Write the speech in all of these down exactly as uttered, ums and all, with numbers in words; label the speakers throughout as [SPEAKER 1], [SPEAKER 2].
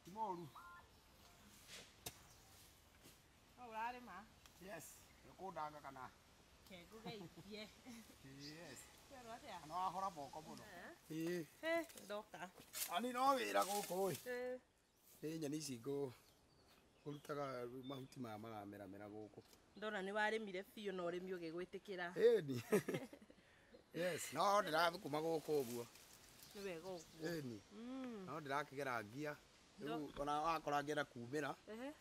[SPEAKER 1] Timoru.
[SPEAKER 2] Aurare ma.
[SPEAKER 1] Yes. Ko daga kana.
[SPEAKER 2] Ke go gai ye.
[SPEAKER 1] Yes.
[SPEAKER 2] Pero atia.
[SPEAKER 1] No ahora boko muno. Eh.
[SPEAKER 2] Eh, doka.
[SPEAKER 1] Ani no wira guku.
[SPEAKER 2] Eh.
[SPEAKER 1] Eh nyani cigo. Urutaga mahuti ma maramera mera guku.
[SPEAKER 2] Ndona ni warimire biũ na ũrĩmi ũgĩgwĩtĩkĩra.
[SPEAKER 1] Eh ni. Yes, no ndirathukuma guku guo.
[SPEAKER 2] Nĩ wega ũguo.
[SPEAKER 1] Eh ni.
[SPEAKER 2] Mm.
[SPEAKER 1] No ndirakigera ngia. Riu ona wakora ngira kumira.
[SPEAKER 2] Ehe.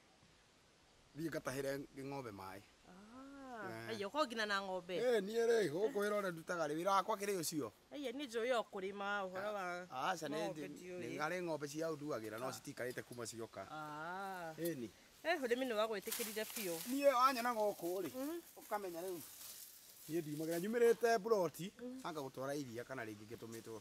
[SPEAKER 1] Thiĩ ngatahĩre ng'ombe maĩ.
[SPEAKER 2] Ah. Ayo ko ngina na ng'ombe.
[SPEAKER 1] Eh ni rĩ guku wĩra ũrĩa ndutaga rĩ wĩra wakwa kĩrĩ ũcio.
[SPEAKER 2] Ayo ni njũĩ o kũrĩma ũhoro wa.
[SPEAKER 1] Aca nĩ nĩ ngarĩ ng'ombe cia nduagĩra no citikarĩte kuma cioka.
[SPEAKER 2] Ah.
[SPEAKER 1] Eh ni.
[SPEAKER 2] Eh, ũrĩmi nĩ wagwĩtĩkĩrire biũ.
[SPEAKER 1] Niĩ wanyona gũkũ rĩ ũkamenya rĩu niĩ ndiumagĩra nyumĩrĩte buroti anga gũtwara iria kana rĩngĩ ngĩtũmĩtwo.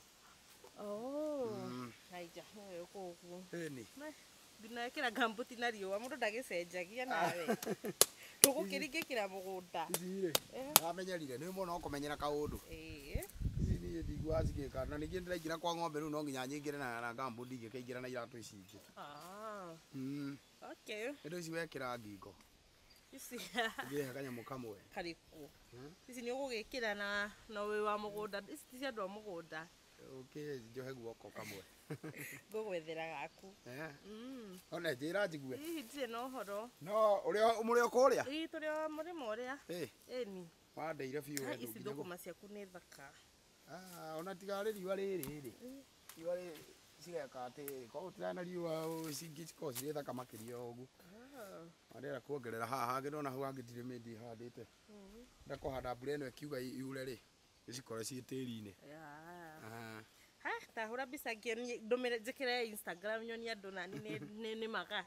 [SPEAKER 2] Oh. Aija, nĩ wega ũguo.
[SPEAKER 1] Eh ni.
[SPEAKER 2] Ndinekĩra gambuti na riũa mũndũ ndagĩcenjagia nawe. Ndũgũkĩringĩkĩra mũgũnda.
[SPEAKER 1] Ici rĩ ndamenyerire nĩ mũno kũmenyera kaũndũ.
[SPEAKER 2] Eh.
[SPEAKER 1] Ici niĩ ndigua cigĩka na ningĩ ndĩraingĩra kwa ng'ombe rĩu no nginya nyingĩre na na gambuti ingĩkaingĩra na iratũ ici ingĩ.
[SPEAKER 2] Ah.
[SPEAKER 1] Mm.
[SPEAKER 2] Okay.
[SPEAKER 1] Indo ici wekĩra ngingo.
[SPEAKER 2] Ici
[SPEAKER 1] Ngĩhe kanyamũ kamwe.
[SPEAKER 2] karĩkũ. Ici nĩ ũgũgĩkĩra na na wĩ wa mũgũnda. Ici ti cia andũ a mũgũnda.
[SPEAKER 1] Okay, njohe guoko kamwe.
[SPEAKER 2] Ngũgwethera gaku.
[SPEAKER 1] Eh.
[SPEAKER 2] Mm.
[SPEAKER 1] Ona njĩra njigue.
[SPEAKER 2] Hihi ndirĩ na ũhoro.
[SPEAKER 1] No ũrĩa mũrĩ kũrĩa?
[SPEAKER 2] Ĩ tũrĩ o mũrĩmo ũrĩa.
[SPEAKER 1] Eh.
[SPEAKER 2] Ĩni.
[SPEAKER 1] Wandeire biũ
[SPEAKER 2] Ah, ici thũkũma ciaku nĩ thaka.
[SPEAKER 1] Ah, ona tiga rĩ riũa rĩrĩ rĩ. Riũa rĩ cigeka atĩrĩ, korwo tũtirĩ na riũa cingĩkorwo cirĩ thaka makĩria ũguo. Ndĩrenda kuongerera haha ngĩrona hau hangĩ ndirĩ mĩndĩ handĩte. Ndĩrenda kũhanda mbura ĩno ĩkiuga yure rĩ, ĩcikore ciĩ tĩri-inĩ.
[SPEAKER 2] Ah. Ha, tahũra mbica ngĩonie ndũmĩre njĩkĩre Instagram nyonie andũ nani nĩ nĩ maga.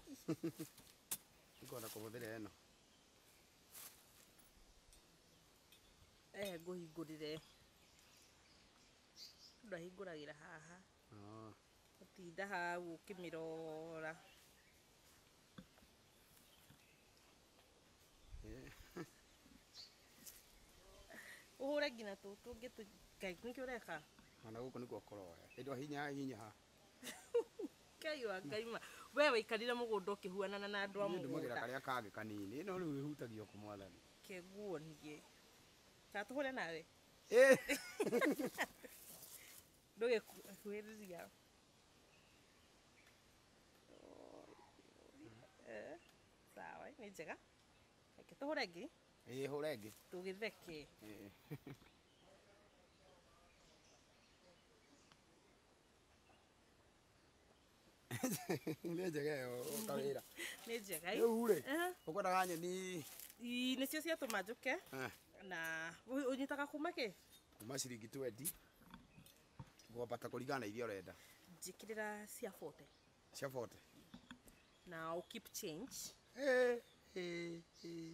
[SPEAKER 1] Ngona kũhũthĩra ĩno.
[SPEAKER 2] Eh, ngũhingũrĩre. Andũ ahingũragĩra haha.
[SPEAKER 1] Ah.
[SPEAKER 2] Ũtinda hau ũkĩmĩrora. Ũhũre nginya tũtũ ũngĩ tũkai nĩkĩ ũreka?
[SPEAKER 1] Ona gũkũ nĩkuo kũroya. Ĩndo hinya hinya ha.
[SPEAKER 2] Ngai wa Ngai ma. We waikarire mũgũnda ũkĩhuanana na andũ a
[SPEAKER 1] Niĩ ndũmagĩra
[SPEAKER 2] mũgũnda.
[SPEAKER 1] karĩa kangĩ kanini. Ĩno rĩu ĩhutagio kũmwathani.
[SPEAKER 2] Kĩguonie. Ta tũhũre nawe.
[SPEAKER 1] Eh.
[SPEAKER 2] Ndũgĩkuhĩrĩria. Eh, sawa, nĩ njega. Reke tũhũre ĩngĩ.
[SPEAKER 1] Eh, hũra ĩngĩ.
[SPEAKER 2] Tũgĩtheke.
[SPEAKER 1] Eh. Nĩ njega ĩyo kawĩra.
[SPEAKER 2] Nĩ njega.
[SPEAKER 1] Rĩu rĩ
[SPEAKER 2] Eh.
[SPEAKER 1] ũkwendaga nyeni
[SPEAKER 2] Ii nĩcio ciatũma njũke.
[SPEAKER 1] eh,
[SPEAKER 2] Na ũnyitaga kuma kĩ?
[SPEAKER 1] kuma ciringi twendi ngwambata kũringana na iria ũrenda.
[SPEAKER 2] Njĩkĩrĩra cia forty.
[SPEAKER 1] Cia forty.
[SPEAKER 2] Na I'll keep change.
[SPEAKER 1] Eh, eh, eh.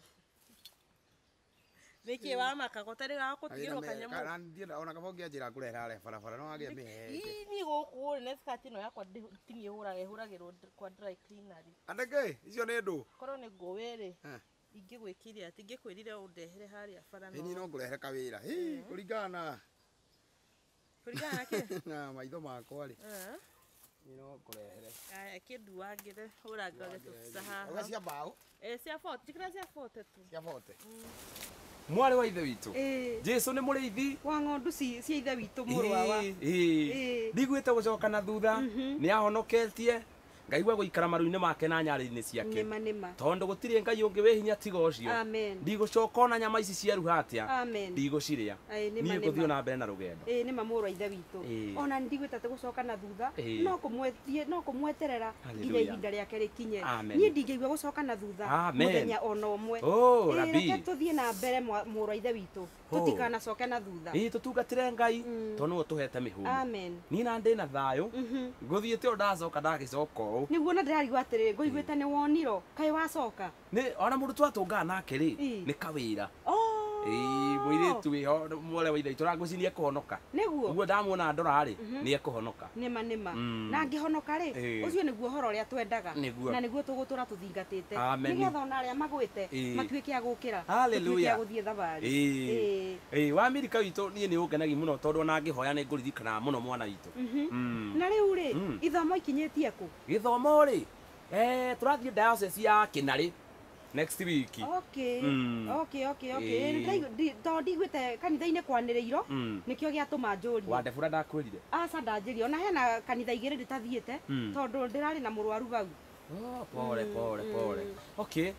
[SPEAKER 2] Nĩkĩ wa maka gũtarĩ ga gũtigĩrwo kanyamũ.
[SPEAKER 1] Kana ndienda ona kaba ũngĩanjĩra ngũrehera harĩa barabara no wagĩa mĩhenge.
[SPEAKER 2] Ii ni gũkũ nĩ skati ĩno yakwa tinie hũraga ĩhũragĩrwo kwa dry cleaner.
[SPEAKER 1] Andĩke icio nĩ ndũ.
[SPEAKER 2] Korwo nĩ ngũĩ rĩ.
[SPEAKER 1] Eh.
[SPEAKER 2] Ingĩgwĩkire ati ingĩkwĩrire ũndehere harĩa bara no.
[SPEAKER 1] Ĩni no ngũrehere kawĩra. Hĩ, kũringana na
[SPEAKER 2] Kũringana na kĩ?
[SPEAKER 1] na maitho makwa rĩ.
[SPEAKER 2] Eh.
[SPEAKER 1] Ĩni no ngũrehere.
[SPEAKER 2] Aya kĩnduangĩre ũrangage tũbica haha.
[SPEAKER 1] Oga cia mbaũ.
[SPEAKER 2] Eh, cia forty, njĩkĩra cia forty tu.
[SPEAKER 1] Cia forty.
[SPEAKER 3] Mwarĩ wa ithe witũ.
[SPEAKER 4] Eh.
[SPEAKER 3] Jesu nĩ mũrĩithi.
[SPEAKER 4] Wa ng'ondu ci cia ithe witũ mũrwawa.
[SPEAKER 3] Ĩĩ. Ndigwĩte gũcoka na thutha. Nĩ ahonoketie. Ngaigua gũikara maru-inĩ make na nyarĩ-inĩ ciake.
[SPEAKER 4] Nĩma nĩma.
[SPEAKER 3] Tondũ gũtirĩ Ngai ũngĩ wĩ hinya tiga ũcio.
[SPEAKER 4] Amen.
[SPEAKER 3] Ndigũcoka ona nyama ici ciaruha atĩa.
[SPEAKER 4] Amen.
[SPEAKER 3] Ndigũcirĩa.
[SPEAKER 4] Ĩĩ nĩma
[SPEAKER 3] Niĩ ngũthiĩ
[SPEAKER 4] nĩma.
[SPEAKER 3] na mbere na rũgendo.
[SPEAKER 4] Ĩĩ nĩma mũrwa ithe witũ.
[SPEAKER 3] Ĩĩ.
[SPEAKER 4] Ona ndigwĩte atĩ gũcoka na thutha.
[SPEAKER 3] Ĩĩ.
[SPEAKER 4] No kũmwetie no kũmweterera nginya
[SPEAKER 3] Hallelujah.
[SPEAKER 4] ihinda rĩake rĩkinye.
[SPEAKER 3] Amen.
[SPEAKER 4] Niĩ ndingĩigua gũcoka na thutha.
[SPEAKER 3] Amen.
[SPEAKER 4] Mũthenya ona ũmwe.
[SPEAKER 3] Oh,
[SPEAKER 4] Ĩĩ,
[SPEAKER 3] Rabi.
[SPEAKER 4] reke tũthiĩ na mbere mũrwa ithe witũ. Tũtikanacoke na thutha.
[SPEAKER 3] Ĩĩ tũtungatĩre Ngai tondũ nĩwe ũtũhete mĩhũmũ.
[SPEAKER 4] Amen.
[SPEAKER 3] Niĩ na ndĩ na thayũ.
[SPEAKER 4] Mhm.
[SPEAKER 3] Ngũthiĩte o ndacoka ndagĩcoka ũũ.
[SPEAKER 4] Nĩguo na ndĩrarigwo atĩrĩrĩ ngũiguĩte nĩ woniro kaĩ wacoka.
[SPEAKER 3] Nĩ ona mũndũ twatũngaga nake rĩ
[SPEAKER 4] Ĩĩ.
[SPEAKER 3] nĩ kawĩra.
[SPEAKER 4] Oh.
[SPEAKER 3] ĩ mũirĩtu wĩho mwore wa ithe witũ rangũci nĩ ekũhonoka
[SPEAKER 4] Nĩguo.
[SPEAKER 3] ũguo ndamuona ndora rĩ nĩ ekũhonoka
[SPEAKER 4] Nĩma nĩma.
[SPEAKER 3] Mm.
[SPEAKER 4] Na angĩhonoka rĩ,
[SPEAKER 3] Ĩĩ.
[SPEAKER 4] ũcio nĩguo ũhoro ũrĩa twendaga.
[SPEAKER 3] Nĩguo.
[SPEAKER 4] Na nĩguo tũgũtũra tũthingatĩte.
[SPEAKER 3] Amen.
[SPEAKER 4] Nĩgetha ona arĩa magwĩte
[SPEAKER 3] Ĩĩ.
[SPEAKER 4] matuĩke a gũkĩra.
[SPEAKER 3] Hallelujah.
[SPEAKER 4] Tũtuĩke a gũthiĩ thabarĩ.
[SPEAKER 3] ĩ ĩ wa Amerika witũ niĩ nĩ ũngenagia mũno tondũ ona ngĩhoya nĩ ngũririkana mũno mwana witũ Mm.
[SPEAKER 4] Na rĩu rĩ,
[SPEAKER 3] Mm.
[SPEAKER 4] ithomo ikinyĩtie kũ?
[SPEAKER 3] gĩthomo rĩ eh tũrathiĩ diocese ya Kĩnarĩ next week
[SPEAKER 4] Okay.
[SPEAKER 3] Mm.
[SPEAKER 4] Okay, okay, okay.
[SPEAKER 3] Ĩĩ.
[SPEAKER 4] Ndaigu- ndi- tondũ ndigwĩte kanitha-inĩ kwanĩrĩirwo
[SPEAKER 3] Mm.
[SPEAKER 4] nĩkĩo gĩatũma njũrie.
[SPEAKER 3] wandebura ndakwĩrire
[SPEAKER 4] Aca ndanjĩria ona hena kanitha igĩrĩ ndĩtathiĩte
[SPEAKER 3] Mm.
[SPEAKER 4] tondũ ndĩrarĩ na mũrwaru bau.
[SPEAKER 3] oh pole pole pole okay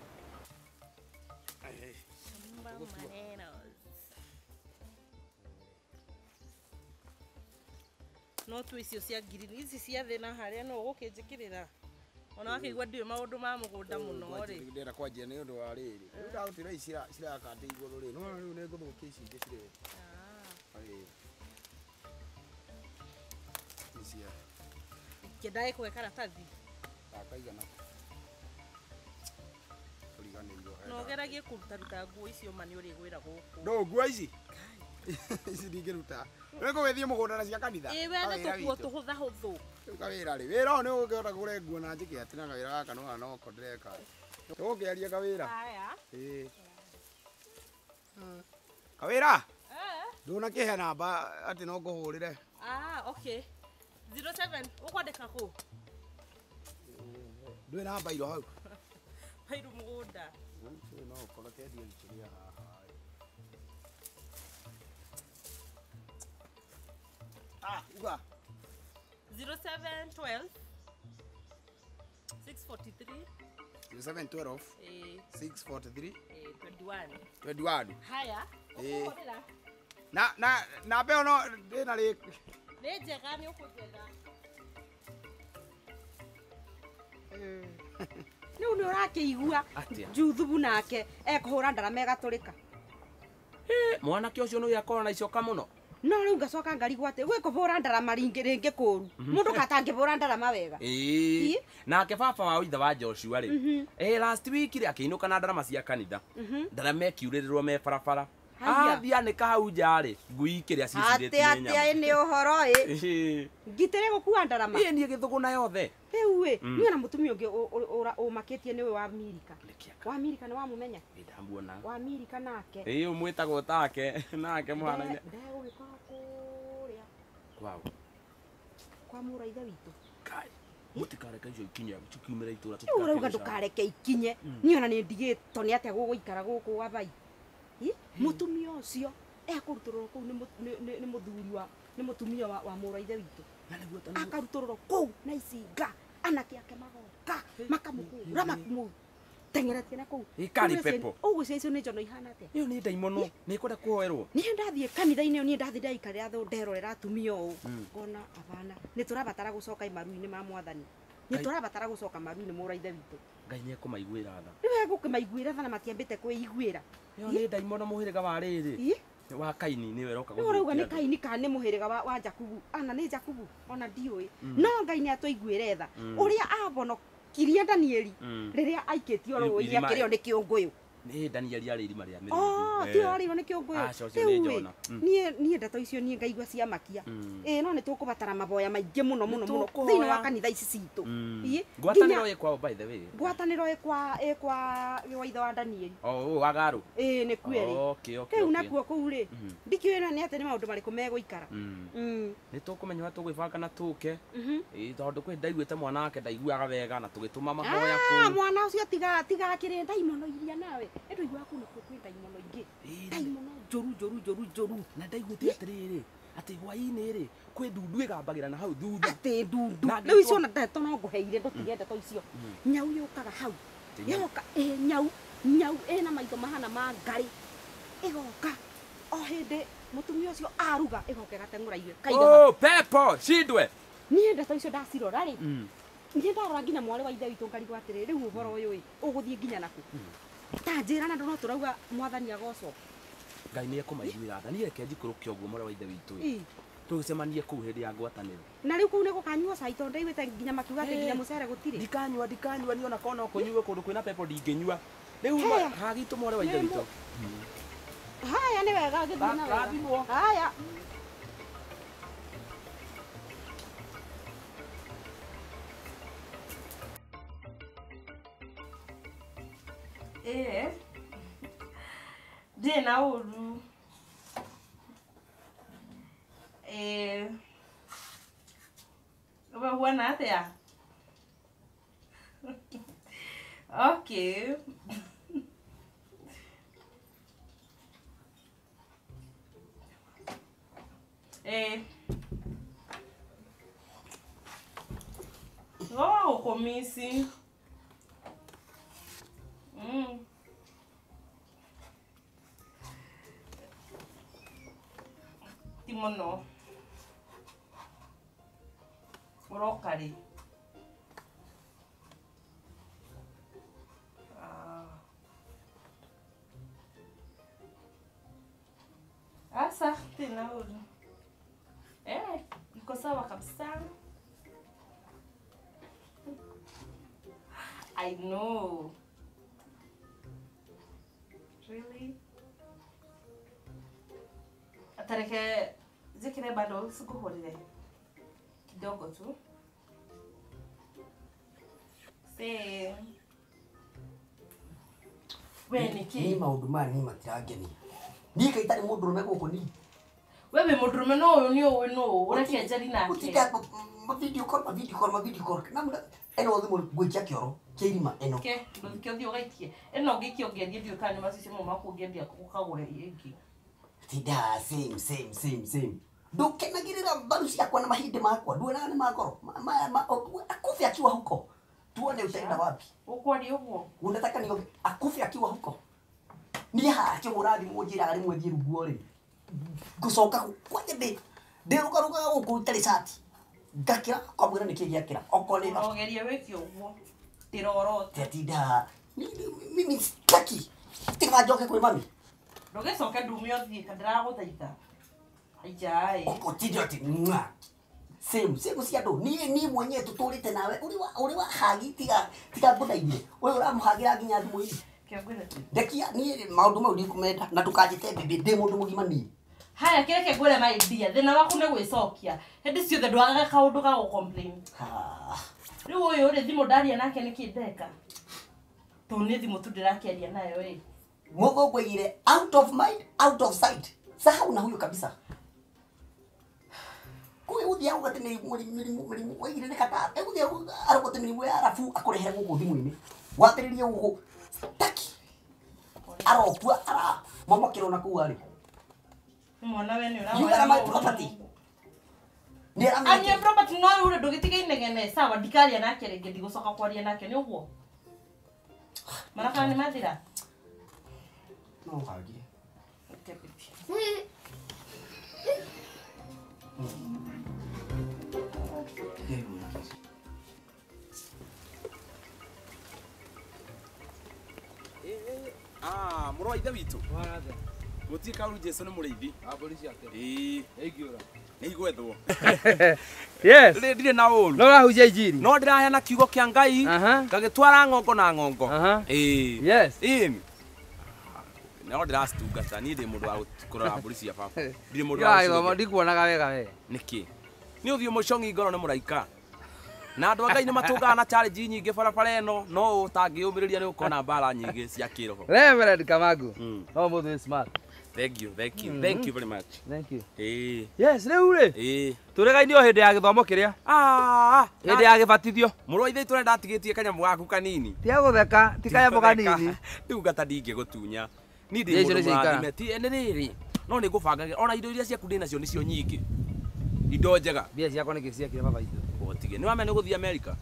[SPEAKER 2] no tu icio cia ngirini ici cia thina haria no gukĩnjĩkĩrĩra ona wakĩigua ndiũĩ maũndũ ma mũgũnda mũno rĩ
[SPEAKER 1] ndĩra kwanjia nĩ ũndũ wa rĩrĩ rĩu ndagũtĩra ici cirakate igũrũ rĩ no rĩu nĩ ngũthũkia ici ingĩ cirĩ icia
[SPEAKER 2] kĩndaĩ kwe karatathi
[SPEAKER 1] akaigana kũriganĩrio
[SPEAKER 2] no geragie kũrutaruta nguo icio ma nĩ ũrĩgwĩra gũkũ
[SPEAKER 1] ndo nguo ici ici ndingĩruta nĩ ngũgĩthiĩ mũgũnda na cia kanitha
[SPEAKER 2] ĩ wena tũkuo tũhũthahũthũ
[SPEAKER 1] rĩu kawĩra rĩ wĩra ũyũ nĩ ũgũkĩhota kũgũre nguo na njĩke atĩ na kawĩra gaka no anoko ndĩreka ũgũkĩaria kawĩra
[SPEAKER 2] aya
[SPEAKER 1] ĩĩ kawĩra ndũnakĩhe namba atĩ no ngũhũrĩre
[SPEAKER 2] ah okay zero seven ũkwandĩka kũ
[SPEAKER 1] ndũĩ namba iro hau
[SPEAKER 2] hairu mũgũnda
[SPEAKER 1] no ũkorwo kendia gĩkĩrĩa haha ah uga
[SPEAKER 2] zero seven twelve six forty-three
[SPEAKER 1] seven twelve
[SPEAKER 2] eh
[SPEAKER 1] six forty-three
[SPEAKER 2] eh twenty-one
[SPEAKER 1] twenty-one
[SPEAKER 2] haya
[SPEAKER 1] Eh.
[SPEAKER 2] ũkũhũthĩra
[SPEAKER 1] na na namba ĩyo no ndĩna rĩ
[SPEAKER 2] nĩ njega nĩ ũkũnjetha
[SPEAKER 4] Rĩu nĩ ũrakĩigua
[SPEAKER 3] Atĩa?
[SPEAKER 4] Juthubu nake ekũhũra ndarama ĩgatũrĩka.
[SPEAKER 3] mwanake ũcio nĩ akorwo na icoka mũno
[SPEAKER 4] No rĩu ngacoka ngarigwo atĩ gwĩ kũhũra ndarama ringĩ rĩngĩ kũru. Mũndũ katangĩhũra ndarama wega.
[SPEAKER 3] ĩĩ
[SPEAKER 4] Ĩ?
[SPEAKER 3] nake baba wa ithe wa Joshua rĩ eh last week rĩ akĩinũka na ndarama cia kanitha ndarama ĩkiurĩrĩrwo me barabara
[SPEAKER 4] Haya.
[SPEAKER 3] athia nĩka hau nja rĩ ngui kĩrĩa
[SPEAKER 4] Atĩ
[SPEAKER 3] cicirĩtie
[SPEAKER 4] atĩa nĩ ũhoro ĩ.
[SPEAKER 3] ĩ
[SPEAKER 4] Ngitĩre gũkua ndarama.
[SPEAKER 3] ĩ niĩ gĩthũgũna yothe
[SPEAKER 4] Rĩu ĩ, niĩ na mũtumia ũngĩ ũmakĩtie nĩwe wa Amerika.
[SPEAKER 3] Nĩkĩaka.
[SPEAKER 4] Wa Amerika nĩ wamũmenya?
[SPEAKER 3] ndamuona
[SPEAKER 4] Wa Amerika nake.
[SPEAKER 3] ĩ ũmwĩtagwo take nake mwana-inĩ
[SPEAKER 4] Ndegũgĩkora kũrĩa
[SPEAKER 3] kwao
[SPEAKER 4] kwa mũra ithe witũ.
[SPEAKER 3] kai mũtikareke icio ikinya tukiumĩra itũra
[SPEAKER 4] Rĩu ũrauga ndũkareke ikinye. Niĩ ona nĩ ndigĩtwo nĩ atĩa gũgũikara gũkũ Gabai. Ĩ, mũtumia ũcio ekũrutũrũrwo kũu nĩ mũ- nĩ- nĩ- nĩ mũthuri wa nĩ mũtumia wa wa mũra ithe witũ.
[SPEAKER 3] na nĩguo tani
[SPEAKER 4] Akarutũrũrwo kũu na icinga anake ake magoka makamũhũra makamũtengeretie na kũu.
[SPEAKER 3] Ikari pepo.
[SPEAKER 4] Ũgũcia icio nĩ njono ihana atĩa?
[SPEAKER 3] ĩyo nĩ ndaimono nĩ kwenda kuoerwo
[SPEAKER 4] Niĩ ndathiĩ kanitha-inĩ ũyũ niĩ ndathiĩ ndaikarĩra thũ nderorera atumia ũũ ngona abana nĩ tũrabatara gũcoka maru-inĩ ma Mwathani nĩ
[SPEAKER 3] Ngai-
[SPEAKER 4] tũrabatara gũcoka maru-inĩ mũra ithe witũ
[SPEAKER 3] ngai nĩ ekũmaiguĩra tha
[SPEAKER 4] rĩu egũkĩmaiguĩra tha na matiambĩte kwĩiguĩra
[SPEAKER 3] ĩyo nĩ ndaimono mũhĩrĩga wa rĩrĩ
[SPEAKER 4] ĩ
[SPEAKER 3] wa Kaini nĩwe roka
[SPEAKER 4] rĩu ũrauga nĩ
[SPEAKER 3] andũ.
[SPEAKER 4] Kaini kana nĩ mũhĩrĩga wa, wa Jakubu ana nĩ Jakubu ona ndiũĩ no Ngai nĩ atũiguĩre tha ũrĩa avonokirie Danieli
[SPEAKER 3] Mm.
[SPEAKER 4] rĩrĩa aikĩtio
[SPEAKER 3] Iri-
[SPEAKER 4] rũĩ
[SPEAKER 3] irima-
[SPEAKER 4] akĩrĩo nĩ kĩũngũyũ
[SPEAKER 3] nĩ Danieli arĩ irima rĩa
[SPEAKER 4] Oh,
[SPEAKER 3] mĩrũthi
[SPEAKER 4] ti arĩirwo nĩ kĩũngũyũ
[SPEAKER 3] Aca, ũcio nĩ
[SPEAKER 4] Rĩu ĩ,
[SPEAKER 3] Jona. Mm.
[SPEAKER 4] niĩ niĩ ndeto icio niĩ ngaigua ciamakia
[SPEAKER 3] Mm.
[SPEAKER 4] ĩ no nĩ tũkũbatara maboya maingĩ mũno mũno mũno
[SPEAKER 3] Nĩtũkũhoya.
[SPEAKER 4] thĩinĩ wa kanitha ici citũ
[SPEAKER 3] Mm.
[SPEAKER 4] Ĩ,
[SPEAKER 3] ngwatanĩro
[SPEAKER 4] nginya-
[SPEAKER 3] ĩ kwao by the way
[SPEAKER 4] ngwatanĩro ĩkwa ĩkwa wa ithe wa Danieli
[SPEAKER 3] oh ũyũ wa Garu
[SPEAKER 4] ĩ nĩ kweri
[SPEAKER 3] okay okay
[SPEAKER 4] rĩu
[SPEAKER 3] okay.
[SPEAKER 4] nakuo kũu rĩ
[SPEAKER 3] Mhm.
[SPEAKER 4] ndikĩũĩ na nĩ atĩ nĩ maũndũ marĩkũ megũikara
[SPEAKER 3] Mm.
[SPEAKER 4] Mm,
[SPEAKER 3] nĩ tũkũmenya ũrĩa tũgwĩbanga na tũke
[SPEAKER 4] mhm.
[SPEAKER 3] ĩ tondũ kwĩ ndaiguĩte mwana wake ndaiguaga wega na tũgĩtũma mahoya
[SPEAKER 4] Ah,
[SPEAKER 3] kũu
[SPEAKER 4] mwana ũcio tiga tiga kĩrĩ ndaimono iria nawe ĩndũ igua kũu nĩkuo kwĩ ndaimono ingĩ
[SPEAKER 3] Ĩ,
[SPEAKER 4] ndaimono njũru njũru njũru njũru
[SPEAKER 3] na ndaiguĩte atĩrĩrĩ atĩ hwaĩ-inĩ rĩ kwĩ ndundu ĩgambagĩra na hau thutha
[SPEAKER 4] atĩ ndundu
[SPEAKER 3] Na
[SPEAKER 4] rĩu icio
[SPEAKER 3] angĩtwa-
[SPEAKER 4] ona ndeto no ngũheire ndũtige ndeto icio nyau yũkaga hau
[SPEAKER 3] Ati nyau?
[SPEAKER 4] yoka ĩ nyau nyau ĩna maitho mahana ma ngarĩ ĩgoka o hĩndĩ mũtumia ũcio aruga ĩgoka ĩgateng'ũra irio kaiga
[SPEAKER 3] oh pepo shindwe
[SPEAKER 4] niĩ ndeto icio ndacirora rĩ
[SPEAKER 3] Mm.
[SPEAKER 4] niĩ ndarora nginya mwarĩ wa ithe witũ ngarigwo atĩrĩ rĩu ũhoro ũyũ ĩ ũgũthiĩ nginya naku ta njĩra na no tũrauga Mwathani agocwo
[SPEAKER 3] ngai nĩ ekũmaiguĩra tha niĩ reke njikũrũke ũguo mwarĩ wa ithe witũ
[SPEAKER 4] Ĩ.
[SPEAKER 3] tũgĩcemanie kũu hĩndĩ ya ngwatanĩro
[SPEAKER 4] na rĩu kũu nĩ gũkanyuo cai tondũ ndaiguĩte nginya makiuga atĩ nginya mũcere gũtirĩ
[SPEAKER 3] ndikanyua ndikanyua niĩ ona kona kũnyue kũndũ kwĩna pepo ndingĩnyua rĩu
[SPEAKER 4] Hea.
[SPEAKER 3] hagitũ mwarĩ wa ithe
[SPEAKER 4] Nĩ
[SPEAKER 3] witũ
[SPEAKER 4] mũ- Haya nĩ wega ngĩthiĩ na
[SPEAKER 3] Rathimwo.
[SPEAKER 4] wega. Haya.
[SPEAKER 2] Eh. Ndiĩ na ũru. Eh. We huona atĩa? Okay. Eh. Oh, komisi. Mm. Timono. Urokari. Ah. Asa, tena uru. Eh, iko sawa kabisa. I know. Really? Atareke zikire bado sikuhorire. Kidogo tu. Se. Wewe ni
[SPEAKER 5] Ni
[SPEAKER 2] ki?
[SPEAKER 5] maundu maya ni matirangenia. Ni kaitari mundu rume guku ni.
[SPEAKER 2] Wewe mudurume no uyu ni uyu no ureke njari nake.
[SPEAKER 5] Utika ma video call, ma video call, ma video call. Namna eno thimu gwikia kioro kirima eno.
[SPEAKER 2] Ke, ndukio thio gaikie. Eno gikio ngerie ndio kana masisi mu makungendia kukagure ingi.
[SPEAKER 5] Tida same same same same. Ndukenagirira mbaru ciakwa na mahindi makwa nduona ni makoro. Ma ma akufi akiwa huko. Tuone utaenda wapi.
[SPEAKER 2] Ukwari uguo.
[SPEAKER 5] Unataka ni akufi akiwa huko. Ni ha kimuradi mujira ari mwethi ruguo ri. Gucoka kwaje ndi. Ndiruka ruka guku tari sati. Ngakira kwamwira ni kigiakira. Okole
[SPEAKER 2] Ogerie wiki uguo. Ndirorota.
[SPEAKER 5] Tetida. Mimi sitaki. Tika joke kwa mami.
[SPEAKER 2] Ndugicoke ndumio thii kadira guthaitha. Aijai.
[SPEAKER 5] Okotidi ati mwa. Same same cia ndo ni ni mwenye tuturite nawe uri wa uri wa hagi tiga tiga budaire. Uri uramuhagira nginya thimu ini.
[SPEAKER 2] Kegwire tu.
[SPEAKER 5] Dekia ni maundu mau ndi kumenda na tukajite bibi ndi mundu mugima ni.
[SPEAKER 2] Haya kireke ngwire my dear. Thina waku ni gwicokia. Hindi ciothe ndwagaga kaundu ga gu complain.
[SPEAKER 5] Ah.
[SPEAKER 2] Riu uyu ri thimu ndaria nake nikindeka. Tu ni thimu tu ndirakiaria nayo eh.
[SPEAKER 5] Mugongo ile out of mind, out of sight. Sahau na huyo kabisa. Kuwe uthia ugate ni muri muri muri waigire ni kata. E uthia arokote ni we arafu akorehere guku thimu-ini. Watiririe guku. Taki. Arokua ara. Mama kirona ku ari.
[SPEAKER 2] Mwana we ni ura.
[SPEAKER 5] You are my property. Ni ara
[SPEAKER 2] Ani your property no ure ndugitiga inegene sawa ndikaria nake rege ndigucoka kwaria nake ni uguo. Maraka ni mathira.
[SPEAKER 5] No hagi.
[SPEAKER 2] Kepiti.
[SPEAKER 3] Ah, muro ithe witu. Warathe. Mutika ru Jesu ni muriithi.
[SPEAKER 6] Aburi ciake.
[SPEAKER 3] Ii.
[SPEAKER 6] Eigiura.
[SPEAKER 3] Ni igwethwo.
[SPEAKER 6] Yes.
[SPEAKER 3] Ri ndire na uru.
[SPEAKER 6] No rahujia injiri.
[SPEAKER 3] No ndiraheana kiugo kia Ngai.
[SPEAKER 6] Aha.
[SPEAKER 3] Ngagitwara ngongo na ngongo.
[SPEAKER 6] Aha.
[SPEAKER 3] Ii.
[SPEAKER 6] Yes.
[SPEAKER 3] Ii. No ndirastungata ni ndi mundu wa kurora mburi cia baba. Ndire mundu wa
[SPEAKER 6] Ya
[SPEAKER 3] gucunga.
[SPEAKER 6] igo ndikuonaga wega we.
[SPEAKER 3] Niki. Ni uthio mucongi ngoro ni muraika. Na andu Ngai ni matungaga na challenge nyingi barabara eno no utangiumiriria ni ukona mbara nyingi cia kiroho.
[SPEAKER 6] Reverend Kamagu.
[SPEAKER 3] Mm.
[SPEAKER 6] No muthu smart.
[SPEAKER 3] Thank you, thank you, thank you very much.
[SPEAKER 6] Thank you.
[SPEAKER 3] Eh.
[SPEAKER 6] Yes, riu ri.
[SPEAKER 3] Eh.
[SPEAKER 6] Turegainio hindi ya githomo kiria.
[SPEAKER 3] Ah,
[SPEAKER 6] Hindi ya gibatithio.
[SPEAKER 3] murwa ithe tore ndatigitie kanyamu gaku kanini.
[SPEAKER 6] Tia gutheka, ti kaya muganini.
[SPEAKER 3] Riu gata ndingi gutunya. Ni ndi
[SPEAKER 6] Yesu
[SPEAKER 3] mundu
[SPEAKER 6] nĩ ciaikara.
[SPEAKER 3] mwathime ti ene riri. No ni ngubangaga ona indo iria ciaku ndinacio nicio nyingi. Indo njega.
[SPEAKER 6] Bia ciakwa nĩ ciakire baba itu.
[SPEAKER 3] Utige. Ni wamenya guthie America.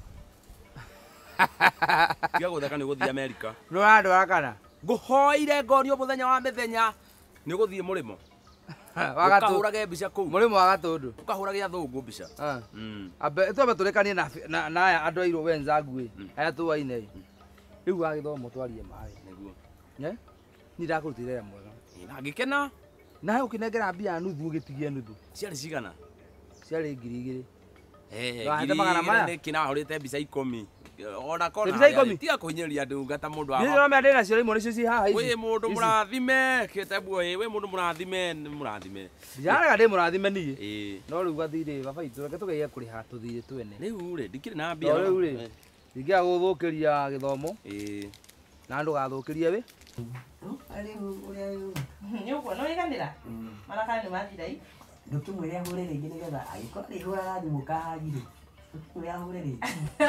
[SPEAKER 3] Tiga gutheka ni guthie America.
[SPEAKER 6] No andwara kana.
[SPEAKER 3] Nguhoire ngorio muthenya wa mithenya ni guthie murimo.
[SPEAKER 6] Wagatu.
[SPEAKER 3] Ukahurage mbica kuu.
[SPEAKER 6] Murimu wa gatundu.
[SPEAKER 3] Ukahurage athungu mbica.
[SPEAKER 6] Ah.
[SPEAKER 3] Mm.
[SPEAKER 6] Abe twambe turekanie na na na aya andu airo wenzangu ĩ. Aya tuwaine. Riu wa githomo twarie mai.
[SPEAKER 3] Niguo.
[SPEAKER 6] Ne? Ni ndakurutire wĩra mwega.
[SPEAKER 3] Na ngikena.
[SPEAKER 6] Na he ukinengera mbia nuthu ugitigie nuthu.
[SPEAKER 3] Ciarĩ cigana?
[SPEAKER 6] Ciarĩ ngiri igĩrĩ.
[SPEAKER 3] Eh,
[SPEAKER 6] Wahete magana maya?
[SPEAKER 3] nĩ kina hurite mbica ikũmi. ona kona
[SPEAKER 6] Mbica ikũmi?
[SPEAKER 3] tiga kũhinyĩrĩria ndungata mũndũ
[SPEAKER 6] Nĩ
[SPEAKER 3] wa
[SPEAKER 6] no me ndĩna cio imwe nĩcio ci haha ici.
[SPEAKER 3] wĩ mũndũ
[SPEAKER 6] Ici.
[SPEAKER 3] mũrathime kĩtebwo ĩ wĩ mũndũ mũrathime nĩ mũrathime
[SPEAKER 6] Ndirarega ndĩ mũrathime niĩ.
[SPEAKER 3] ĩ
[SPEAKER 6] No rĩu gathirĩ baba itũ reke tũgeie kũrĩha tũthirĩ twene.
[SPEAKER 3] rĩu rĩ ndikĩrĩ na mbia
[SPEAKER 6] No rĩu rĩ ndingĩaga gũthũkĩria gĩthomo
[SPEAKER 3] ĩ
[SPEAKER 6] na ndũgathũkĩrie wĩ.
[SPEAKER 5] Ari uria
[SPEAKER 2] Nĩ ũguo nĩ wĩiganĩra? Marakara nĩ mathira i?
[SPEAKER 5] ndukimwire ahure ringi nigetha agikora rihura thimũ kahagire. Ndukimwire ahure ringi.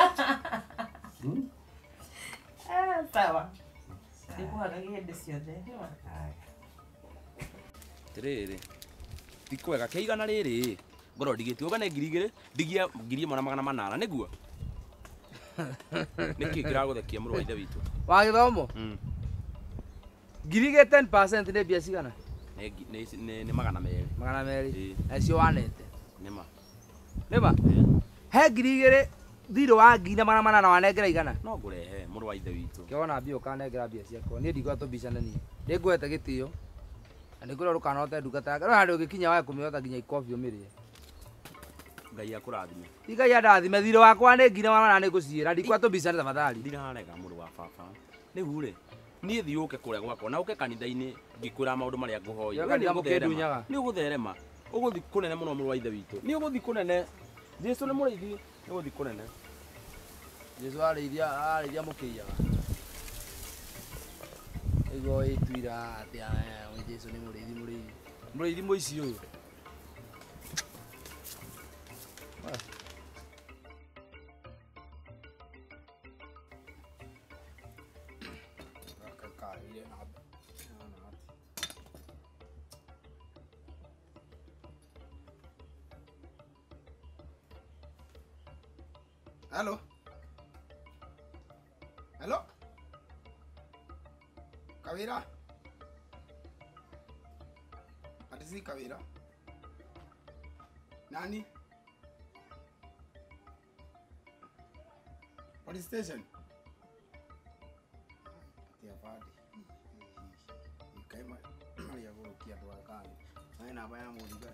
[SPEAKER 2] Eh, sawa. Ndĩkũhagagia hĩndĩ ciothe.
[SPEAKER 3] tirĩrĩ ti kwega kĩigana rĩrĩ ngoro ndigĩtie ũgane ngiri igĩrĩ ndigia ngiri ĩmwe na magana manana nĩguo nĩkĩ kĩragũthekia mũrũ wa ithe witũ
[SPEAKER 6] Wa gĩthomo. Ngiri igĩrĩ ten percent nĩ mbia cigana?
[SPEAKER 3] Nĩ ngi- nĩ- nĩ nĩ magana merĩ
[SPEAKER 6] Magana merĩ.
[SPEAKER 3] Ĩ.
[SPEAKER 6] Nacio wanete.
[SPEAKER 3] nĩma
[SPEAKER 6] Nĩma? He ngiri igĩrĩ thirĩ wa ngiri na magana manana wanengera igana.
[SPEAKER 3] no ngũrehe mũrũ wa ithe witũ
[SPEAKER 6] Kĩona mbia ũkanengera mbia ciakwa. Niĩ ndigwa tũmbicane niĩ. Nĩngwete gĩtĩo. Na nĩkũrĩa ũkanote ndungata yake. No handũ ũngĩkinya wae kũmĩhota nginya ikobi ũmĩrĩe.
[SPEAKER 3] ngai akũrathime
[SPEAKER 6] Ikai andathime thirĩ wakwa nĩ ngiri na magana manana nĩngũciĩra. Ndikwa tũmbicane tafadhali.
[SPEAKER 3] ndirarega mũrũ wa baba rĩu rĩ niĩ thiĩ ũke kũrĩa gwakwa na ũke kanitha-inĩ ngĩkwĩra maũndũ marĩa ngũhoire
[SPEAKER 6] Yo kanitha mũkĩndunyaga.
[SPEAKER 3] nĩ ũgũtherema ũgũthiĩ kũnene mũno mũrũ wa ithe witũ nĩ ũgũthiĩ kũnene Jesũ nĩ mũrĩithi nĩ ũgũthiĩ kũnene
[SPEAKER 6] Jesũ arĩithia arĩithia mũkĩiyaga. Ego ĩtuira atĩa we Jesũ nĩ mũrĩithi mũrĩithi. Mũrĩithi mũici ũyũ.
[SPEAKER 1] Hello. Hello. Kawira. Ati si Kawira. Nani? Police station. Tia padi. Ikaima mali ya kurukia tu akani. Haina hapa ya mudiga.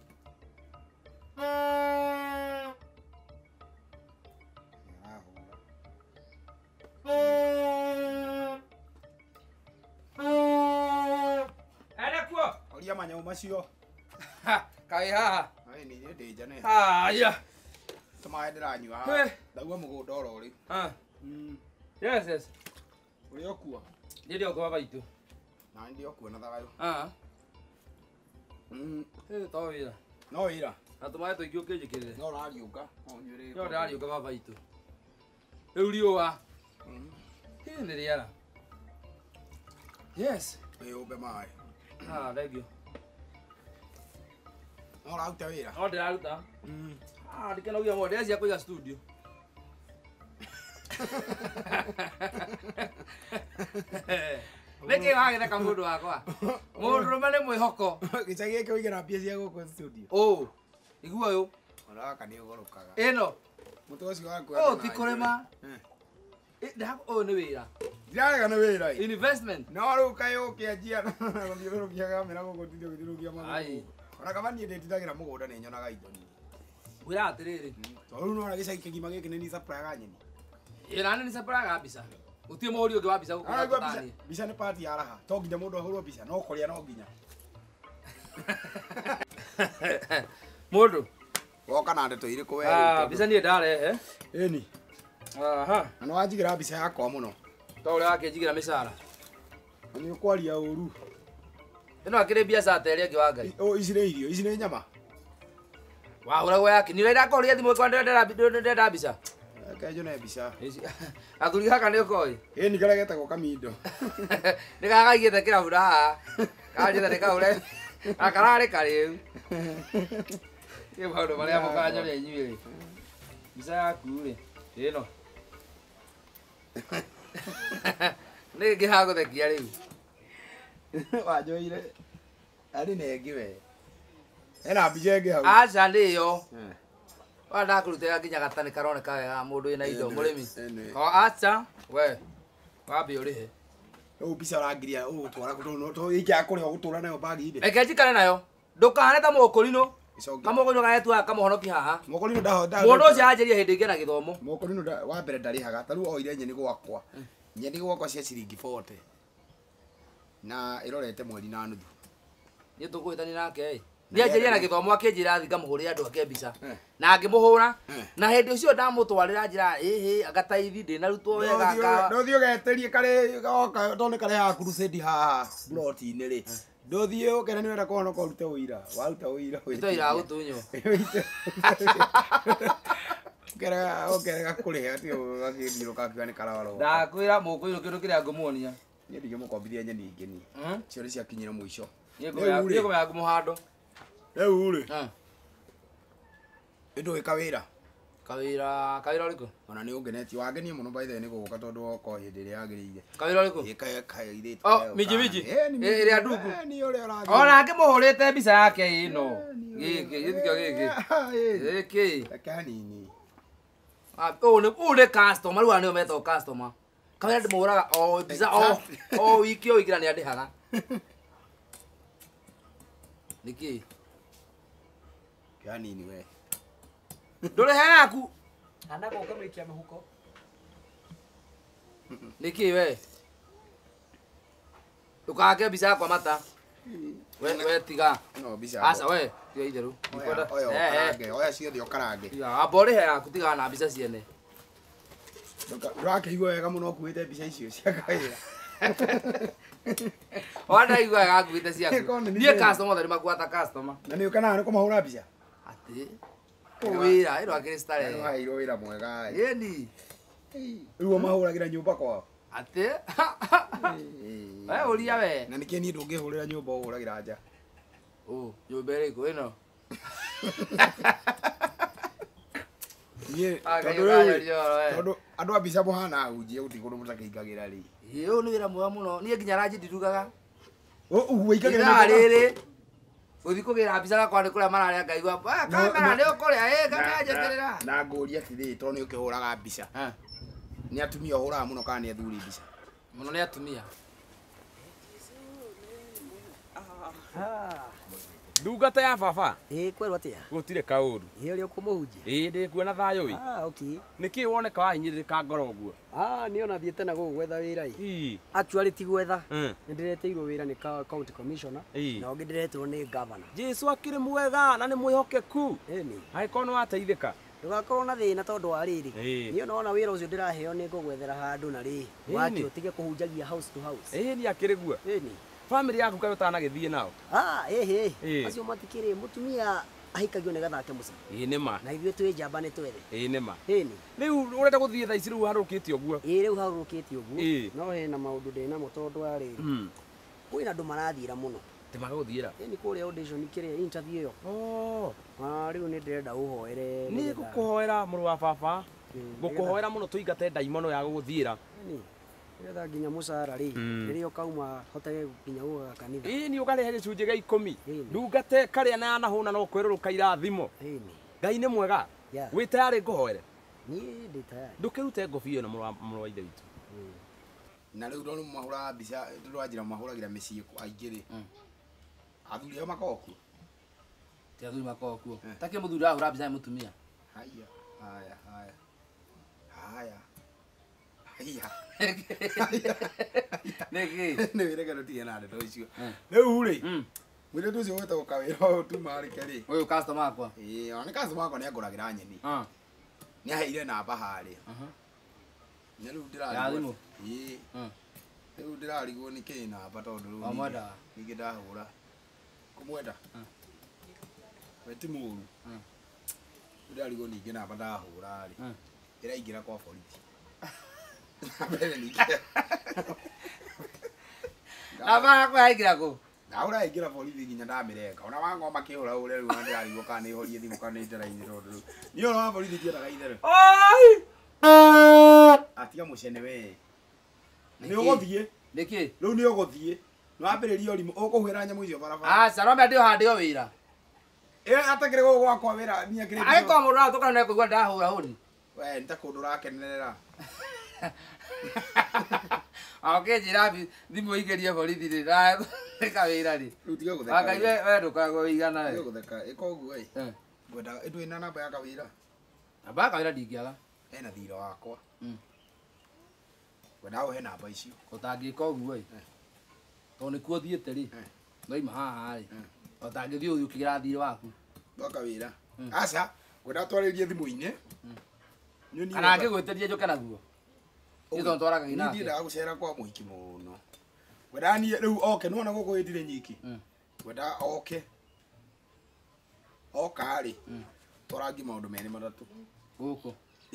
[SPEAKER 6] Ene kuo.
[SPEAKER 1] Oria manyau macio.
[SPEAKER 6] Kai haha.
[SPEAKER 1] Ai ni ni ndeja ne.
[SPEAKER 6] Aya.
[SPEAKER 1] Tuma ndiranyua.
[SPEAKER 6] Eh.
[SPEAKER 1] Ndagua mugunda oro ri.
[SPEAKER 6] Ah.
[SPEAKER 1] Mm.
[SPEAKER 6] Yes yes.
[SPEAKER 1] Uri okua.
[SPEAKER 6] Nĩ ndio kwa baba itũ.
[SPEAKER 1] Na ndio kuona thagayo.
[SPEAKER 6] Ah.
[SPEAKER 1] Mm.
[SPEAKER 6] Ĩ to wĩra.
[SPEAKER 1] No ira.
[SPEAKER 6] Na tũmaĩ tũingĩ ũkĩnjĩkĩrĩre.
[SPEAKER 1] No rariuka. No nyure.
[SPEAKER 6] Nĩ ndĩrariũka baba itũ. Rĩu riũa.
[SPEAKER 1] Mm.
[SPEAKER 6] Hĩ nĩ rĩara. Yes.
[SPEAKER 1] Ĩ umbe mai.
[SPEAKER 6] Ah, thengio.
[SPEAKER 1] No rauta wira.
[SPEAKER 6] No ndĩraruta.
[SPEAKER 1] Mm.
[SPEAKER 6] Ah, ndikenagia mũno ndĩracia kũiga studio. Nĩkĩ wagĩtheka mũndũ wakwa? Mũndũrũme nĩ mwĩhoko.
[SPEAKER 1] Gicagi gĩkĩ ũigĩra mbia cia gũkũ studio.
[SPEAKER 6] Ũ, igua ũyũ.
[SPEAKER 1] Oraka nĩ ũgũrũkaga.
[SPEAKER 6] Ĩno.
[SPEAKER 1] Mũtu ũcio waku.
[SPEAKER 6] Ũũ ti kũrĩma. Ũyũ nĩ wĩra.
[SPEAKER 1] Ndirarega nĩ wĩra.
[SPEAKER 6] Investment.
[SPEAKER 1] No rĩu kaĩ ũkĩanjia gũthiũrũrũkia kamera gũgũtithia gũthiũrũkia magũrũ.
[SPEAKER 6] Ai.
[SPEAKER 1] Ona kaba niĩ ndĩtithagĩra mũgũnda nĩ nyonaga indo nini.
[SPEAKER 6] Wĩra atĩrĩrĩ.
[SPEAKER 1] Tondũ rĩu nĩwona gĩcagi kĩgima gĩkĩ nĩ ni supply ya nyeni.
[SPEAKER 6] Ĩra nĩ saparaga mbica. Gũtirĩ mũhũri ũngĩ wa mbica gũkũ
[SPEAKER 1] Araigua mbica.
[SPEAKER 6] Tanzania.
[SPEAKER 1] Mbica nĩ party ya raha. To nginya mũndũ ahũrwo mbica, no kũrĩa no nginya.
[SPEAKER 6] Mũndũ.
[SPEAKER 1] Woka na ndeto irĩkũ we?
[SPEAKER 6] Ah, mbica niĩ ndarehe.
[SPEAKER 1] Ĩni.
[SPEAKER 6] Aha.
[SPEAKER 1] Na nĩ wanjigĩra mbica yakwa mũno.
[SPEAKER 6] To ũrĩa wakĩnjigĩra mĩcara.
[SPEAKER 1] Na nĩ ũkwaria ũru.
[SPEAKER 6] Ĩno akĩrĩ biacara ta ĩrĩa ĩngĩ wa Ngai.
[SPEAKER 1] O ici nĩ irio, ici nĩ nyama.
[SPEAKER 6] Wahũragwo yake. Nĩ ũrenda kũria thimũ kwa ndenda mbica.
[SPEAKER 1] Reke njone mbica.
[SPEAKER 6] Gathuri gaka nĩ ũkoĩ.
[SPEAKER 1] Ĩni karĩa getagwo kamindo.
[SPEAKER 6] Nĩ gagaigĩte kĩrabu haha. Kanjĩte nĩ kaũre. Akararĩ karĩu. Nĩ maũndũ marĩa mũkanyoria inyuĩ rĩ. Mbica yaku rĩ. Ĩno. Nĩ ngĩhagũthekia rĩu.
[SPEAKER 1] Wanjoire. Arĩ nengi we. Ena mbica ĩngĩ hau.
[SPEAKER 6] Aca nĩyo. Wa ndakũrutĩra nginya gatani karoneka wega mũndũ wĩna indo
[SPEAKER 1] Ene,
[SPEAKER 6] mũrĩmi.
[SPEAKER 1] ene.
[SPEAKER 6] O aca we. Wambe ũrĩhe.
[SPEAKER 1] Rĩu mbica ũrangiria ũgũtwara kũndũ to iki akũrĩa ũgũtũra nayo bagi inde.
[SPEAKER 6] Reke njikare nayo. Ndũkahane ta mũkũrinũ. Kamoko ino gaetua kamuhonoki haha.
[SPEAKER 1] Mokorino ndaho ndaho.
[SPEAKER 6] Mundu ucio anjirie hindi ingi na githomo.
[SPEAKER 1] Mokorino wa mbere ndarihaga taru o ire nyeni gwakwa. Nyeni gwakwa cia ciringi forty. Na irorete mweri na nuthu.
[SPEAKER 6] Ni tukwitani nake. Ni anjirie na githomo akinjira thi ngamuhuria andu ake mbica. Na ngimuhura. Na hindi ucio ndamutwarira njira ehe agataithi ndina rutwo wega ka.
[SPEAKER 1] Ndothi ugeterie kare goka tone kare ha crusade haha ploti ini ri. Ndothi ukena ni wenda kuona ko rute uira. Waruta uira.
[SPEAKER 6] Ito ira gutunyo.
[SPEAKER 1] Kera okera kuri ati agithiro kakiwa ni karawaro.
[SPEAKER 6] Ndakwira mukwiro kindu kiria ngumuonia.
[SPEAKER 1] Ni ndige mukombithia nyeni ingi ni. Cio ri cia kinyira mwisho.
[SPEAKER 6] Yego ya yego ya ngumuhando.
[SPEAKER 1] Rĩu rĩ
[SPEAKER 6] Ah.
[SPEAKER 1] Ĩndũ wĩ kawĩra
[SPEAKER 6] Kawira kawira ũrĩkũ?
[SPEAKER 1] Ona nĩ ũngenetie wangenie mũno by the way nĩ gũgũka tondũ woka hĩndĩ ĩrĩa yagĩrĩire.
[SPEAKER 6] Kawira ũrĩkũ?
[SPEAKER 1] Ĩka kairĩte.
[SPEAKER 6] Oh, miji miji. Ĩrĩa ndungu.
[SPEAKER 1] Nĩ ũrĩa ũrathiĩ.
[SPEAKER 6] Ona ngĩmũhũrĩte mbica yake ĩno. Gĩkĩ gĩthikio gĩkĩ. Gĩkĩ.
[SPEAKER 1] Reke hanini.
[SPEAKER 6] Ah, ũũ nĩ ũũ nĩ customer rĩu nĩo metagwo customer. Kawira ndĩmũhũraga o mbica o o wiki o wiki na nĩ andĩhaga. Nĩkĩ?
[SPEAKER 1] Hanini we.
[SPEAKER 6] Ndũrĩ yaku.
[SPEAKER 5] Anda goka mwikia mũhuko.
[SPEAKER 6] Nĩkĩ we? Ndũkake mbica yakwa mata. We we tiga.
[SPEAKER 1] No mbica.
[SPEAKER 6] Aca we, tiga itherũ.
[SPEAKER 1] Oya okarange, oya ciothe okarange.
[SPEAKER 6] Ya, abore he yaku tiga na mbica ciene.
[SPEAKER 1] Ndũrakĩigua wega mũno kuĩte mbica icio cia kawĩra.
[SPEAKER 6] Wanda igwa gakuite ciaku. Niĩ customer thari makuata customer.
[SPEAKER 1] Na nĩ ũkanaga nĩ kũmahũra mbica.
[SPEAKER 6] Ati. Wira, ĩro akĩrĩ stare.
[SPEAKER 1] Nĩ waheirwo wĩra mwega.
[SPEAKER 6] Yeni.
[SPEAKER 1] Rĩu mahũragĩra nyũmba kwao.
[SPEAKER 6] Ati. We uria we.
[SPEAKER 1] Na nĩkĩ niĩ ndũngĩhũrĩra nyũmba ũhũragĩra nja.
[SPEAKER 6] Oh, nyũmba ĩrĩkũ ĩno?
[SPEAKER 1] Niĩ
[SPEAKER 6] Aka
[SPEAKER 1] tondũ
[SPEAKER 6] yũra
[SPEAKER 1] rĩu
[SPEAKER 6] yũra we.
[SPEAKER 1] tondũ andũ a mbica mũhana hunjia gũtigũrũ mũtakĩingagĩra rĩ.
[SPEAKER 6] Ĩyo nĩ wĩra mwega mũno. Niĩ nginya ranji ndirugaga.
[SPEAKER 1] Ũguo ingagĩra
[SPEAKER 6] Ira rĩrĩ. Uthi kũgĩra mbica gakwa nĩ kũrĩa mararĩa Ngai wa. Ah, kamera nĩ ũkũrĩa ĩ ngakanjeterera.
[SPEAKER 1] Na ngũria atĩrĩ tondũ nĩ ũkĩhũraga mbica. Nĩ atumia ũhũraga mũno kana nĩ athuri mbica.
[SPEAKER 6] Mũno nĩ atumia.
[SPEAKER 3] Ndungata ya baba
[SPEAKER 5] Eh, kweru atia?
[SPEAKER 3] gũtirĩ kaũru.
[SPEAKER 5] Hiyo leo kumuhuje.
[SPEAKER 3] Ĩĩ ndĩkuona thayũ ĩ.
[SPEAKER 5] Ah, okay.
[SPEAKER 3] Nĩkĩ woneka wahinyĩrĩrĩka ngoro ũguo?
[SPEAKER 5] Ah, niona thiĩte na gũkũ gwetha wĩra ĩ.
[SPEAKER 3] Ii.
[SPEAKER 5] Actually ti gwetha.
[SPEAKER 3] Mm.
[SPEAKER 5] Nĩ ndĩreteirwo wĩra nĩ ka- county commissioner.
[SPEAKER 3] Ĩ.
[SPEAKER 5] Na ũngĩ ndĩretirwo nĩ governor.
[SPEAKER 3] Jesu akĩrĩ mwega na nĩ mwĩhokeku.
[SPEAKER 5] Ĩni.
[SPEAKER 3] Angĩkorwo nĩ wateithĩka.
[SPEAKER 5] Ndũgakorwo na thĩna tondũ wa rĩrĩ.
[SPEAKER 3] Ĩ.
[SPEAKER 5] Niĩ nona wĩra ũcio ndĩraheo nĩ ngũgwethera handũ na rĩ.
[SPEAKER 3] Ĩni.
[SPEAKER 5] Wake ũtige kũhunjagia house to house.
[SPEAKER 3] Ĩĩ nĩ akĩrĩ guo.
[SPEAKER 5] Ĩni.
[SPEAKER 3] Family yaku kaĩ ũtanagĩthiĩ nao?
[SPEAKER 5] Ah, ĩhĩ.
[SPEAKER 3] Ĩ.
[SPEAKER 5] Acio matikĩrĩ mũtumia ahikagio nĩ gathake mũciĩ.
[SPEAKER 3] Ĩĩ nĩ ma.
[SPEAKER 5] Na ithuĩ twĩ njamba nĩ twethe.
[SPEAKER 3] Ĩĩ nĩ ma.
[SPEAKER 5] Ĩni.
[SPEAKER 3] Rĩu ũrenda gũthiĩ thaa ici rĩu harũkĩte ũguo.
[SPEAKER 5] Ĩ rĩu harũrũkĩte ũguo.
[SPEAKER 3] Ĩ.
[SPEAKER 5] No hena maũndũ ndĩ namo tondũ wa rĩrĩ.
[SPEAKER 3] Mm.
[SPEAKER 5] Kwĩna andũ marathiĩra mũno.
[SPEAKER 3] Tĩmaga gũthiĩra.
[SPEAKER 5] Ĩni kũrĩa audition kĩrĩa interview ĩyo.
[SPEAKER 3] Oh.
[SPEAKER 5] Ah, rĩu nĩ ndĩrenda ũhoere.
[SPEAKER 3] Nĩ ngũkũhoera mũrũ wa baba. Ngũkũhoera mũno tũingate ndaimono ya gũgũthiĩra.
[SPEAKER 5] Ĩni. Nĩgetha nginya mũcara rĩ.
[SPEAKER 3] Mm.
[SPEAKER 5] Rĩrĩa ũkauma hotage nginya gũga kanitha.
[SPEAKER 3] Ĩĩ nĩ ũgarehe gĩcunjĩ gĩa ikũmi.
[SPEAKER 5] Ĩni.
[SPEAKER 3] Ndungate karĩa na yanahũna no kwĩrũrũka irathimo.
[SPEAKER 5] Ĩni.
[SPEAKER 3] Ngai nĩ mwega.
[SPEAKER 5] Yeah.
[SPEAKER 3] Wĩ tayarĩ ngũhoere.
[SPEAKER 5] Niĩ ndĩ tayari.
[SPEAKER 3] Ndũkĩrute ngũbia ĩno mũrũ wa mũrũ wa ithe witũ.
[SPEAKER 1] Na rĩu tondũ mahũraga mbica tũranjĩra mahũragĩra mĩciĩ aingĩ rĩ. Athuri ao makoragwo kuo.
[SPEAKER 6] Ti athuri makoragwo kuo. Takĩ mũthuri ahũra mbica ya mũtumia.
[SPEAKER 1] Haya, haya, haya. Haya. Haya.
[SPEAKER 6] Nĩkĩ?
[SPEAKER 1] Nĩ wĩreke tũtige na ndeto icio. Rĩu rĩ,
[SPEAKER 6] Mm.
[SPEAKER 1] mũirĩtu ũcio wĩtagwo kawĩra ũyũ tu marĩke rĩ.
[SPEAKER 6] Ũyũ customer wakwa.
[SPEAKER 1] Ĩĩ, ona nĩ customer wakwa nĩ angũragĩra nyeni.
[SPEAKER 6] Ah.
[SPEAKER 1] Nĩ aheire namba harĩa.
[SPEAKER 6] Aha.
[SPEAKER 1] Na rĩu
[SPEAKER 6] Ya thimũ?
[SPEAKER 1] Ĩĩ.
[SPEAKER 6] Mm.
[SPEAKER 1] Rĩu ndĩrarigwo nĩ kĩ namba tondũ rĩu
[SPEAKER 6] Wa mwenda?
[SPEAKER 1] ningĩ ndahũra. Kũmwenda? We ti mũru.
[SPEAKER 6] Mm.
[SPEAKER 1] Ndĩrarigwo ningĩ namba ndahũra rĩ.
[SPEAKER 6] Mm.
[SPEAKER 1] Ĩraingĩra kwa borithi. Mbere ningĩ.
[SPEAKER 6] Namba yakwa yaingĩra kũ?
[SPEAKER 1] Ndahũra ĩngĩra borithi nginya ndamĩrenga. Ona wang'o makĩhũra ũrĩa rĩu ona ndĩrarigwo kana nĩ horie thimũ kana nĩ ndĩrainĩ tondũ rĩu. Niĩ ona wa borithi ndiendaga itherũ.
[SPEAKER 3] Ai!
[SPEAKER 1] Atiga mũcene we. Nĩ ũgũthiĩ.
[SPEAKER 6] Nĩkĩ?
[SPEAKER 1] Rĩu nĩ ũgũthiĩ. Nĩ wambĩrĩria ũrimũ. Ũkũhũĩra nyamũ icio barabara.
[SPEAKER 6] Aca no mende ũhande o wĩra.
[SPEAKER 1] Ĩ atakĩrĩ gũkũ gwakwa wĩra niĩ akĩrĩ.
[SPEAKER 6] Agĩkorwo mũndũ aratũkana na kũigua ndahũra hũni.
[SPEAKER 1] We nĩ ta kũndũ ũrakenerera.
[SPEAKER 6] Akĩnjĩra thimũ igĩrie borithi rĩ. Reka wĩra rĩ.
[SPEAKER 1] Rĩu tiga gũtheka.
[SPEAKER 6] Wakai we we ndũkoragwo wĩigana
[SPEAKER 1] Tiga
[SPEAKER 6] rĩ.
[SPEAKER 1] gũtheka. Ĩka ũguo ĩ.
[SPEAKER 6] Eh.
[SPEAKER 1] Ngwenda ĩndũ ĩna namba ya kawĩra.
[SPEAKER 6] Namba ya kawĩra ndingĩaga.
[SPEAKER 1] Ena thira wakwa.
[SPEAKER 6] Mm.
[SPEAKER 1] Ngwenda ũhe namba icio.
[SPEAKER 6] Ũtangĩka ũguo ĩ. Tondũ nĩkuo thiĩte rĩ.
[SPEAKER 1] Eh.
[SPEAKER 6] Noima haha rĩ. Ũtangĩthiĩ ũthiĩ ũkĩgĩra thirĩ waku.
[SPEAKER 1] Gwa wĩra. Aca, ngwenda twarĩrie thimũ-inĩ.
[SPEAKER 6] Kana angĩgwĩtĩria njũke naguo. Ĩtho ntwaraga
[SPEAKER 1] Niĩ
[SPEAKER 6] ina.
[SPEAKER 1] ndiendaga gũcera kwa mũhiki mũno. Ngwenda niĩ rĩu oke nĩwona gũkũ ĩndirĩ nyiki. Ngwenda oke. Oka rĩ. Twarangie maũndũ merĩ matatũ.
[SPEAKER 6] Gũkũ.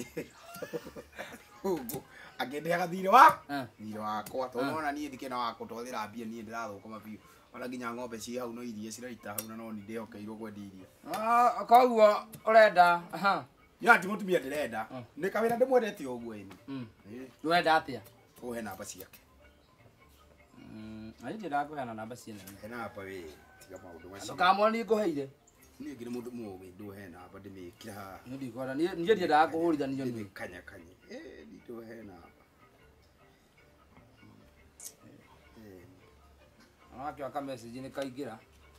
[SPEAKER 1] Ũguo. Angĩndeaga thirĩ wa?
[SPEAKER 6] Eh.
[SPEAKER 1] Thirĩ wakwa. Tondũ nĩwona niĩ ndikĩna wa kũtwarĩra mbia niĩ ndĩrathũkũma biũ. Ona nginya ng'ombe ciĩ hau no iria ciraita hau na no nĩ ndĩhokeirwo kwendia iria.
[SPEAKER 6] Ah, koguo ũrenda. Aha.
[SPEAKER 1] Ya ti mũtumia ndĩrenda. Nĩ kawĩra ndĩmwendete ũguo ĩni.
[SPEAKER 6] Mm. Ũrenda atĩa?
[SPEAKER 1] Ũhe namba ciake.
[SPEAKER 6] Mm, ayi ndĩrakũheana namba ciene.
[SPEAKER 1] He namba wĩ. Tiga maũndũ macio.
[SPEAKER 6] Ndũkamwona ngũheire.
[SPEAKER 1] Niĩ ngĩrĩ mũndũ mũũgĩ ndũhe namba ndĩmĩkĩra haha.
[SPEAKER 6] Nĩ ndikora niĩ niĩ ndiendaga kũhũrithanio nĩ.
[SPEAKER 1] Ndĩmĩkanya kanye. Eh, ndũhe namba.
[SPEAKER 6] Anakĩoya ka message nĩ kaingĩra.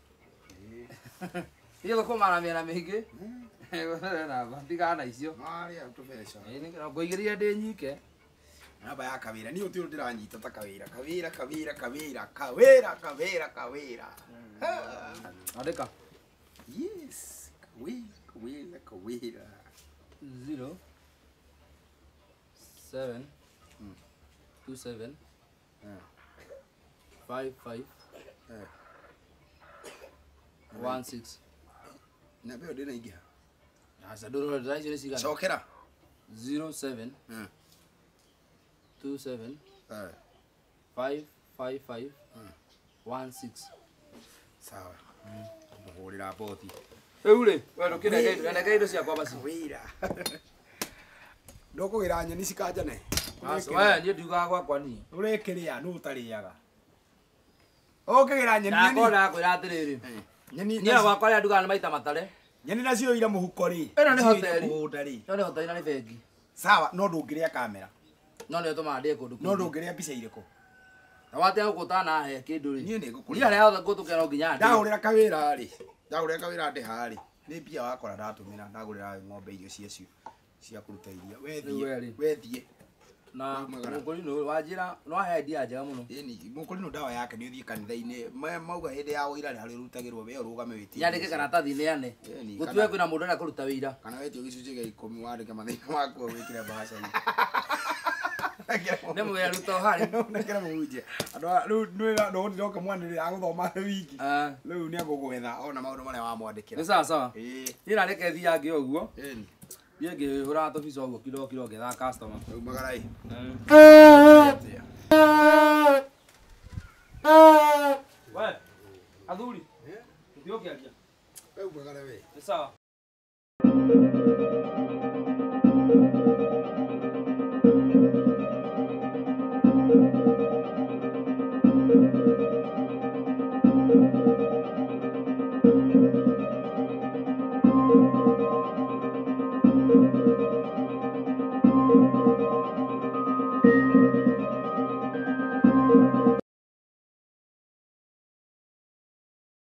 [SPEAKER 6] Iyo gũkũmara mĩena mĩingĩ. Gũthera namba tigana na icio.
[SPEAKER 1] Marĩ au tũbeca.
[SPEAKER 6] Ĩĩ nĩ ngũigĩrĩria ndĩ nyike.
[SPEAKER 1] Namba ya kawĩra niĩ ũtĩ ndĩranyita ta kawĩra. Kawĩra kawĩra kawĩra kawĩra kawĩra kawĩra.
[SPEAKER 6] Andĩka.
[SPEAKER 1] Yes. Kawĩra kawĩra kawĩra.
[SPEAKER 6] zero seven two seven five five one six.
[SPEAKER 1] Namba ĩyo ndĩnaingĩha.
[SPEAKER 6] Asa ndũrore ndĩraicio nĩ cigana.
[SPEAKER 1] Cokera.
[SPEAKER 6] zero seven two seven five five five one six.
[SPEAKER 1] Sawa. Mũhũrĩra boti.
[SPEAKER 6] Rĩu rĩ, we ndũkĩnengere indo ciakwa baci.
[SPEAKER 1] Wĩra. Ndũkũgĩra nyeni cikanjane.
[SPEAKER 6] Asa we niĩ ndiugaga gwakwa niĩ.
[SPEAKER 1] Ũrekĩrĩa nũ ũtarĩaga. Ũkĩgĩra nyeni.
[SPEAKER 6] Ndakwenda kwĩra atĩrĩrĩ.
[SPEAKER 1] Nyeni
[SPEAKER 6] Niĩ gwakwa rĩa ndugaga nĩ maita matare.
[SPEAKER 1] nyeni nacio ira mũhuko rĩ.
[SPEAKER 6] Ĩno nĩ hoteri.
[SPEAKER 1] Mũgũnda rĩ.
[SPEAKER 6] Ĩno nĩ hoteri na nĩ bengi.
[SPEAKER 1] Sawa, no ndũngĩrĩa kamera.
[SPEAKER 6] No nĩ ũtũmaga ndĩe kũndũ
[SPEAKER 1] No ndũngĩrĩa mbica irĩkũ.
[SPEAKER 6] Na watia gũkũtana he kĩndũ rĩ.
[SPEAKER 1] Niĩ nĩ ngũkũrĩa.
[SPEAKER 6] Niĩ harĩa hothe ngũtũkĩra no nginya ndĩ.
[SPEAKER 1] Ndagũrĩra kawĩra rĩ. Ndagũrĩra kawĩra ndĩ harĩ. Nĩ mbia wakora ndatũmĩra ndagũrĩra ng'ombe irio ciacio cia kũruta iria. Wethiĩ. Wethiĩ.
[SPEAKER 6] Na mũkũrinũ wanjĩra no ahe ndia njega mũno.
[SPEAKER 1] Ĩni mũkũrinũ ndawa yake nĩ ũthiĩ kanitha-inĩ. Mauga hĩndĩ ya ũira nĩ harĩ rutagĩrwo we ũrũgame wĩtie.
[SPEAKER 6] Yandĩke karatathi neane. Gũtuĩke kwĩna mũndũ arĩa kũruta wĩra.
[SPEAKER 1] Kana wetio gĩcunjĩ gĩa ikũmi wandĩke mathĩna maku wĩkĩre mbaca-inĩ.
[SPEAKER 6] Nĩ mũgĩa ruto harĩ.
[SPEAKER 1] Nekera mũhunjia. Andũ rĩu no ndoka mwanĩrĩra agũthoma wiki. Rĩu nĩ agũgwetha ona maũndũ marĩa wamwandĩkĩra.
[SPEAKER 6] Nĩ sawa sawa.
[SPEAKER 1] Ĩĩ.
[SPEAKER 6] Niĩ na reke thiange ũguo.
[SPEAKER 1] Ĩni.
[SPEAKER 6] Thiĩ ngĩhũra tũbica ũguo kiro kiro ngĩtha customer.
[SPEAKER 1] Rĩu magarai.
[SPEAKER 6] We, athuri. Ndio kiaria.
[SPEAKER 1] Rĩu magara we.
[SPEAKER 6] Nĩ sawa.